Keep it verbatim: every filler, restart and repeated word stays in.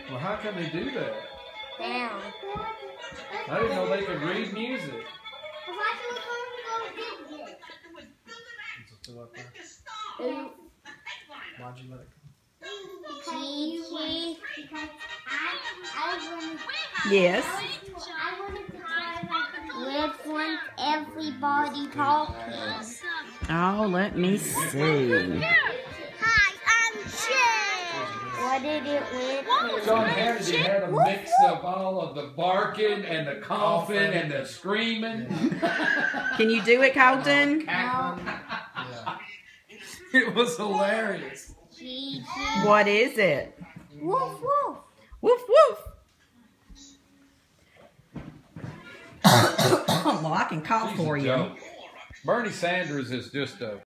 Well, how can they do that? Down. I didn't know they could read music. Is it still up there? it Why'd you let it Gigi? Because I, I wanted, Yes. I wanted to try with one everybody talking. Oh, let me see. Hi, I'm Jay. What did it with? John Hannity had a mix of all of the barking and the coughing and the screaming. Can you do it, Colton? No. It was hilarious. Gigi. What is it? Woof woof. Woof, woof. Well, I can call She's for a you. joke. Bernie Sanders is just a